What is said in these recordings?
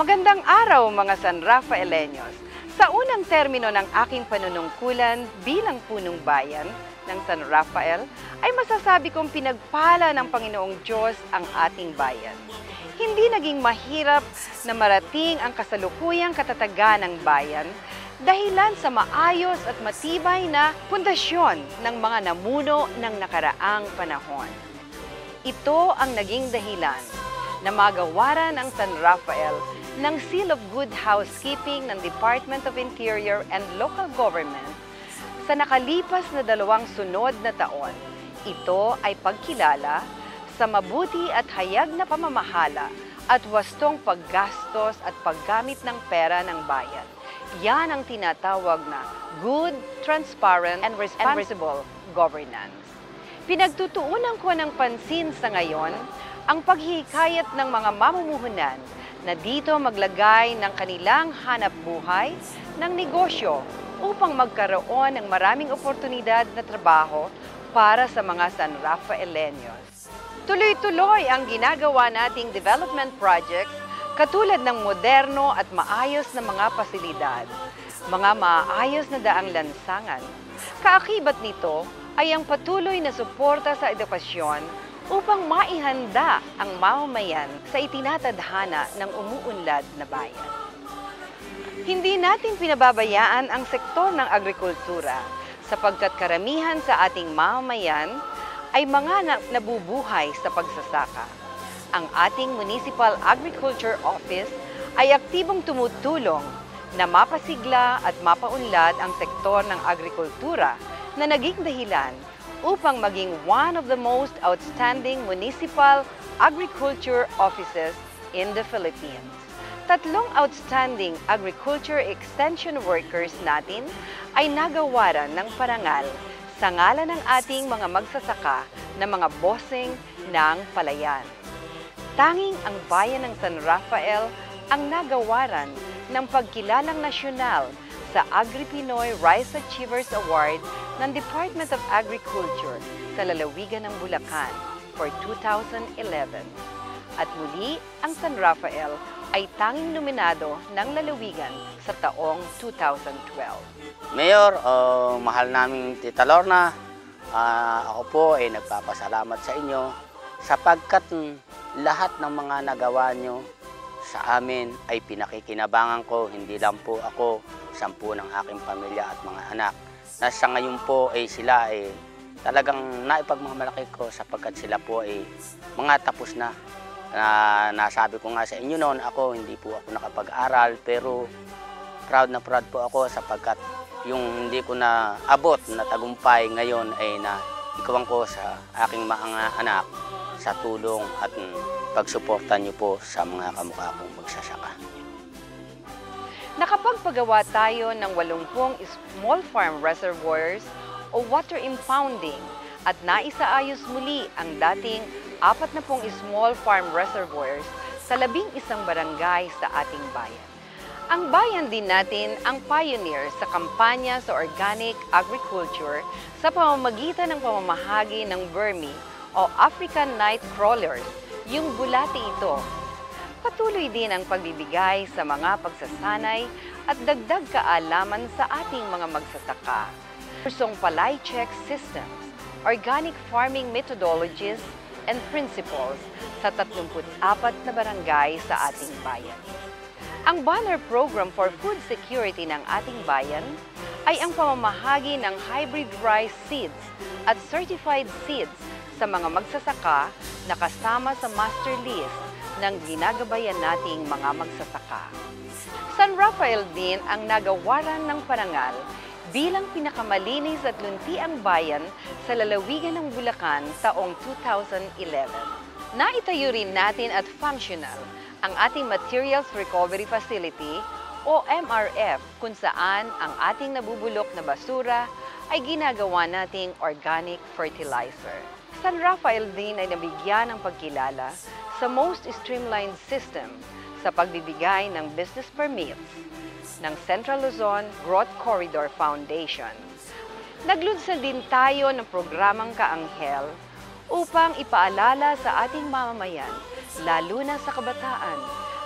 Magandang araw mga San Rafaeleños. Sa unang termino ng aking panunungkulan bilang punong bayan ng San Rafael, ay masasabi kong pinagpala ng Panginoong Diyos ang ating bayan. Hindi naging mahirap na marating ang kasalukuyang katatagan ng bayan dahilan sa maayos at matibay na pundasyon ng mga namuno ng nakaraang panahon. Ito ang naging dahilan na magawaran ang San Rafael ng Seal of Good Housekeeping ng Department of Interior and Local Government sa nakalipas na 2 sunod na taon. Ito ay pagkilala sa mabuti at hayag na pamamahala at wastong paggastos at paggamit ng pera ng bayan. Yan ang tinatawag na good, transparent, and responsible governance. Pinagtutuunan ko ng pansin sa ngayon ang paghihikayat ng mga mamumuhunan na dito maglagay ng kanilang hanap buhay ng negosyo upang magkaroon ng maraming oportunidad na trabaho para sa mga San Rafaeleños. Tuloy-tuloy ang ginagawa nating development projects katulad ng moderno at maayos na mga pasilidad, mga maayos na daang lansangan. Kaakibat nito ay ang patuloy na suporta sa edukasyon upang maihanda ang mamamayan sa itinatadhana ng umuunlad na bayan. Hindi natin pinababayaan ang sektor ng agrikultura sapagkat karamihan sa ating mamamayan ay mga nabubuhay sa pagsasaka. Ang ating Municipal Agriculture Office ay aktibong tumutulong na mapasigla at mapaunlad ang sektor ng agrikultura na naging dahilan upang maging one of the most outstanding municipal agriculture offices in the Philippines. 3 outstanding agriculture extension workers natin ay nagawaran ng parangal sa ngalan ng ating mga magsasaka na mga bossing ng palayan. Tanging ang bayan ng San Rafael ang nagawaran ng pagkilalang nasyonal sa Agri-Pinoy Rice Achievers Award ng Department of Agriculture sa lalawigan ng Bulacan for 2011. At muli, ang San Rafael ay tanging nominado ng lalawigan sa taong 2012. Mayor, mahal naming Tita Lorna, ako po ay nagpapasalamat sa inyo sapagkat lahat ng mga nagawa nyo sa amin ay pinakikinabangan ko, hindi lang po ako, 10 ng aking pamilya at mga anak. Na sa ngayon po ay sila ay talagang naipagmamalaki ko sapagkat sila po ay mga tapos na. Nasabi ko nga sa inyo noon, ako hindi po ako nakapag-aral pero proud na proud po ako sapagkat yung hindi ko na abot na tagumpay ngayon ay naikuwang ko sa aking mga anak sa tulong at pagsuporta niyo po sa mga kamukha kong magsasaka. Nakapagpagawa tayo ng 80 small farm reservoirs o water impounding at naisaayos muli ang dating 40 small farm reservoirs sa 11 barangay sa ating bayan. Ang bayan din natin ang pioneer sa kampanya sa organic agriculture sa pamamagitan ng pamamahagi ng Burmi o African night crawlers, yung bulati ito. Patuloy din ang pagbibigay sa mga pagsasanay at dagdag kaalaman sa ating mga magsasaka. Kursong palay check systems, organic farming methodologies, and principles sa 34 na barangay sa ating bayan. Ang banner program for food security ng ating bayan ay ang pamamahagi ng hybrid rice seeds at certified seeds sa mga magsasaka na kasama sa master list ng ginagabayan nating mga magsasaka. San Rafael din ang nagawaran ng parangal bilang pinakamalinis at luntiang bayan sa lalawigan ng Bulacan taong 2011. Naitayo rin natin at functional ang ating Materials Recovery Facility o MRF kung saan ang ating nabubulok na basura ay ginagawa nating organic fertilizer. San Rafael din ay nabigyan ng pagkilala sa most streamlined system sa pagbibigay ng business permits ng Central Luzon Growth Corridor Foundation. Naglunsad din tayo ng programang Kaanghel upang ipaalala sa ating mamamayan, lalo na sa kabataan,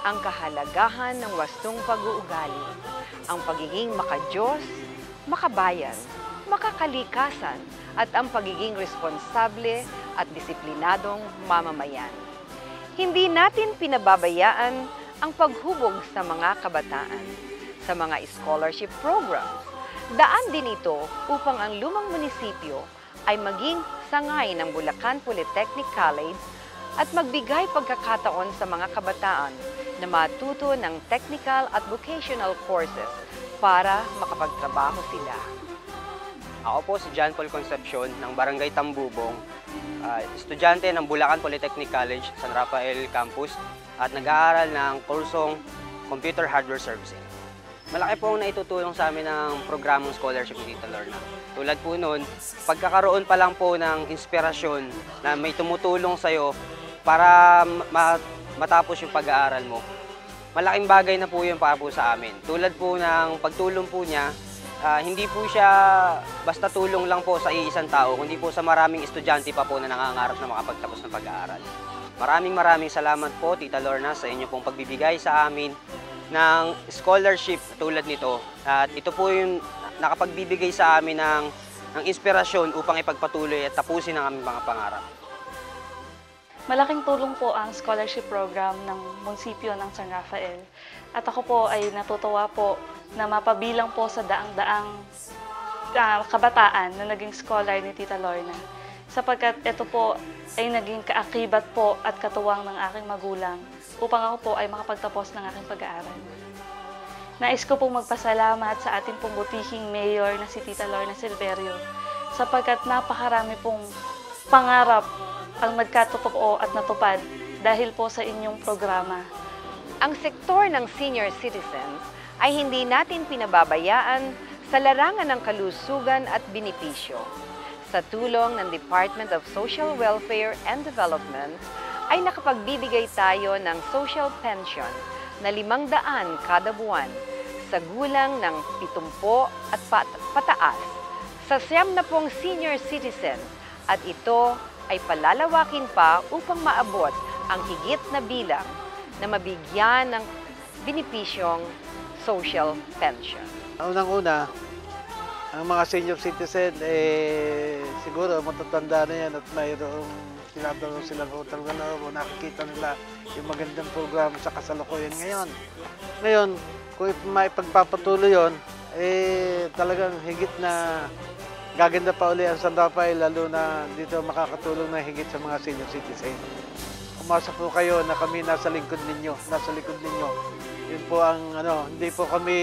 ang kahalagahan ng wastong pag-uugali, ang pagiging makadiyos, makabayan, makakalikasan, at ang pagiging responsable at disiplinadong mamamayan. Hindi natin pinababayaan ang paghubog sa mga kabataan, sa mga scholarship programs. Daan din ito upang ang lumang munisipyo ay maging sangay ng Bulacan Polytechnic College at magbigay pagkakataon sa mga kabataan na matuto ng technical at vocational courses para makapagtrabaho sila. Ako po si John Paul Concepcion ng Barangay Tambubong, estudyante ng Bulacan Polytechnic College, San Rafael Campus at nag-aaral ng kursong Computer Hardware Servicing. Malaki po ang naitutulong sa amin ng programang scholarship ni Tita Lorna. Tulad po nun, pagkakaroon pa lang po ng inspirasyon na may tumutulong sa'yo para matapos yung pag-aaral mo. Malaking bagay na po yun para po sa amin. Tulad po ng pagtulong po niya, hindi po siya basta tulong lang po sa iisang tao, kundi po sa maraming estudyante pa po na nangangarap na makapagtapos ng pag-aaral. Maraming salamat po, Tita Lorna, sa inyo pong pagbibigay sa amin ng scholarship tulad nito. At ito po yung nakapagbibigay sa amin ng inspirasyon upang ipagpatuloy at tapusin ang aming mga pangarap. Malaking tulong po ang scholarship program ng munisipyo ng San Rafael. At ako po ay natutuwa po na mapabilang po sa daang-daang kabataan na naging scholar ni Tita Lorna. Sapagkat ito po ay naging kaakibat po at katuwang ng aking magulang upang ako po ay makapagtapos ng aking pag-aaral. Nais ko pong magpasalamat sa ating pong butihing mayor na si Tita Lorna Silverio sapagkat napakarami pong pangarap ang nagkatotoo at natupad dahil po sa inyong programa. Ang sektor ng senior citizens ay hindi natin pinababayaan sa larangan ng kalusugan at benepisyo. Sa tulong ng Department of Social Welfare and Development, ay nakapagbibigay tayo ng social pension na 500 kada buwan sa gulang ng 70 at pataas sa 90 senior citizen at ito ay palalawakin pa upang maabot ang higit na bilang na mabigyan ng benepisyong social pension. Unang-una, ang mga senior citizen, siguro matatanda na yan at mayroong tinatawag silang utang na loob o nakikita nila yung magandang programa sa kasalukuyan ngayon. Ngayon, kung may pagpapatuloy yun, talagang higit na gaganda pa uli ang San Rafael, lalo na dito makakatulong na higit sa mga senior citizen. Umasa po kayo na kami nasa likod ninyo, Yun po ang hindi po kami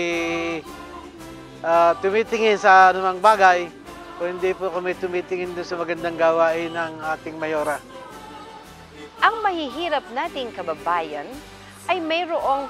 tumitingin sa anumang bagay, kung hindi po kami tumitingin doon sa magandang gawain ng ating mayora. Ang mahihirap nating kababayan ay mayroong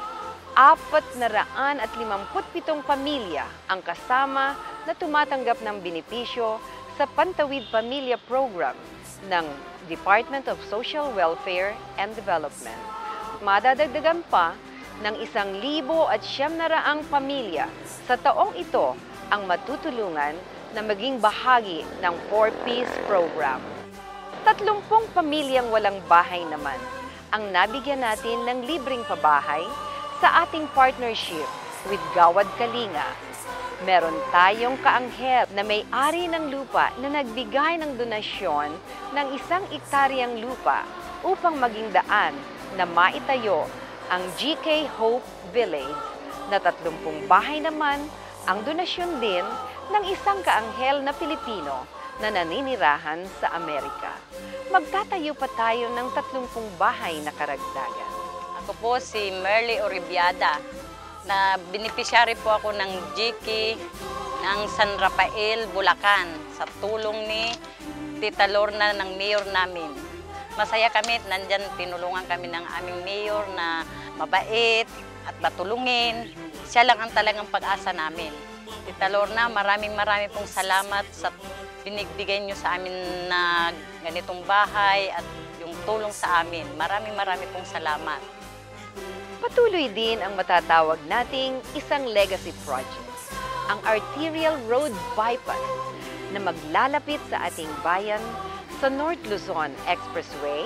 457 pamilya ang kasama na tumatanggap ng benepisyo sa Pantawid Pamilya Program ng Department of Social Welfare and Development. Madadagdagan pa ng 1,900 pamilya sa taong ito ang matutulungan na maging bahagi ng 4-piece program. 30 pamilyang walang bahay naman ang nabigyan natin ng libreng pabahay sa ating partnership with Gawad Kalinga. Meron tayong kaanghel na may-ari ng lupa na nagbigay ng donasyon ng 1 ektaryang lupa upang maging daan na maitayo ang GK Hope Village na 30 bahay naman ang donasyon din ng isang kaanghel na Pilipino na naninirahan sa Amerika. Magtatayo pa tayo ng 30 bahay na karagdagan. Ako po si Merly Oribiada, na beneficiary po ako ng GK ng San Rafael, Bulacan sa tulong ni Tita Lorna ng mayor namin. Masaya kami, nandyan tinulungan kami ng aming mayor na mabait at matulungin. Siya lang ang talagang pag-asa namin. Tita Lorna, maraming pong salamat sa binigbigay niyo sa amin na ganitong bahay at yung tulong sa amin. Maraming pong salamat. Patuloy din ang matatawag nating isang legacy project, ang Arterial Road Bypass na maglalapit sa ating bayan sa North Luzon Expressway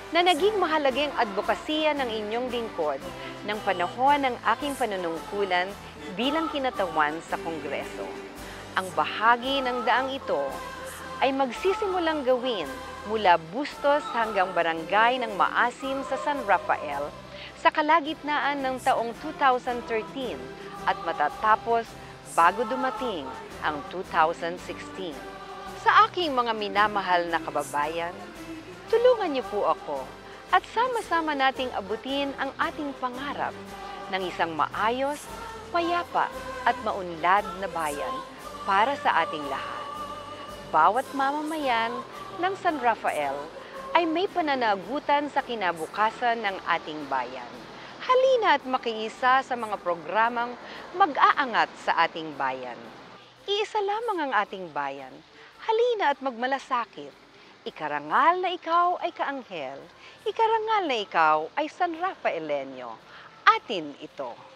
na naging mahalagang advokasya ng inyong lingkod ng panahon ng aking panunungkulan bilang kinatawan sa Kongreso. Ang bahagi ng daang ito ay magsisimulang gawin mula Bustos hanggang Barangay ng Maasim sa San Rafael sa kalagitnaan ng taong 2013 at matatapos bago dumating ang 2016. Sa aking mga minamahal na kababayan, tulungan niyo po ako at sama-sama nating abutin ang ating pangarap ng isang maayos, payapa at maunlad na bayan para sa ating lahat. Bawat mamamayan ng San Rafael ay may pananagutan sa kinabukasan ng ating bayan. Halina at makiisa sa mga programang mag-aangat sa ating bayan. Iisa lamang ang ating bayan. Halina at magmalasakit. Ikarangal na ikaw ay kaanghel. Ikarangal na ikaw ay San Rafaelenyo. Atin ito.